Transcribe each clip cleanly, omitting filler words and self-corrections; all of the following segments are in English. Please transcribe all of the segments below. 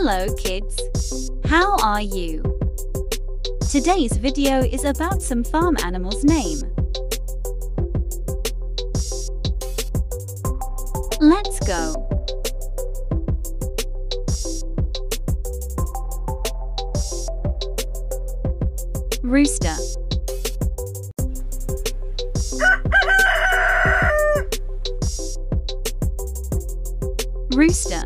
Hello kids, how are you? Today's video is about some farm animals' name. Let's go. Rooster. Rooster.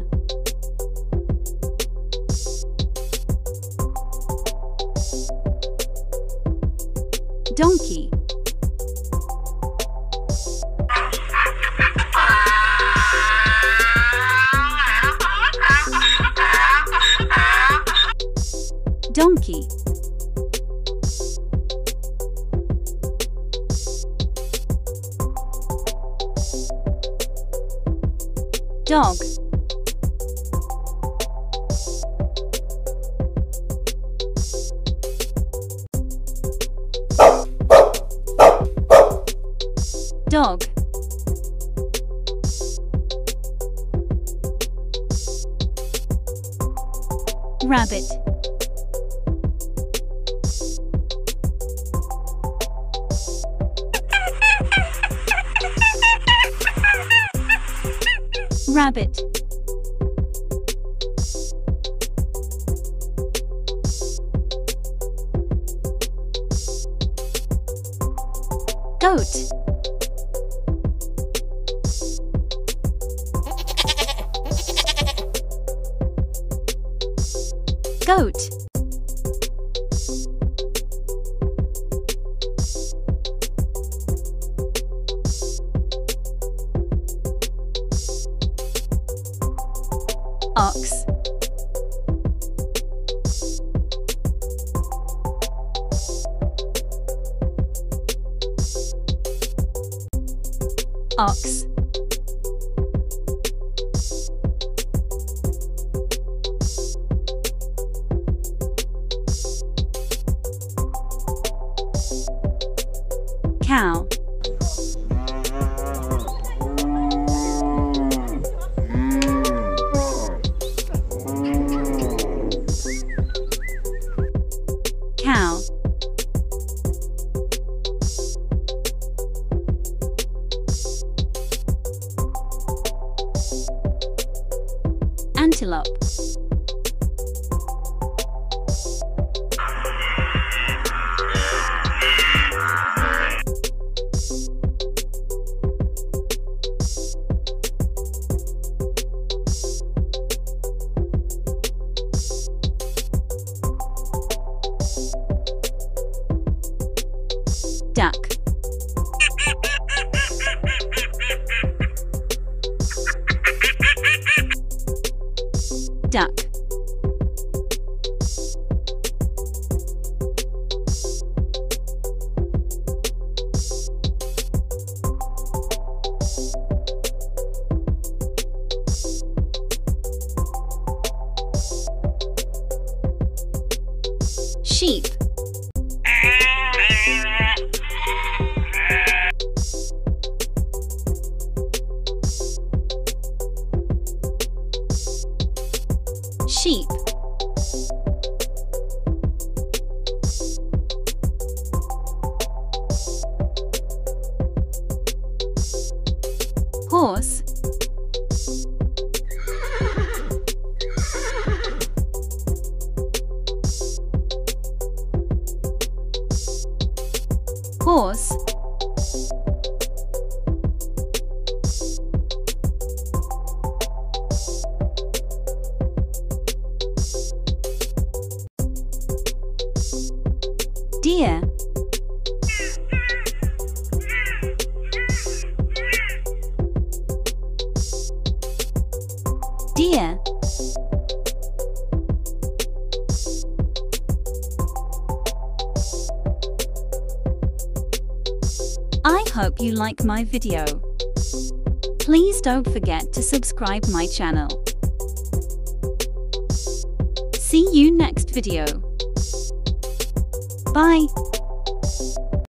Donkey. Donkey. Dog. Dog. Rabbit. Rabbit. Goat. Goat. Ox. Ox. Cow. Cow. Antelope. Duck. Duck. Sheep. Sheep. Horse. Horse. Deer. Deer. I hope you like my video. Please don't forget to subscribe my channel. See you next video. Bye.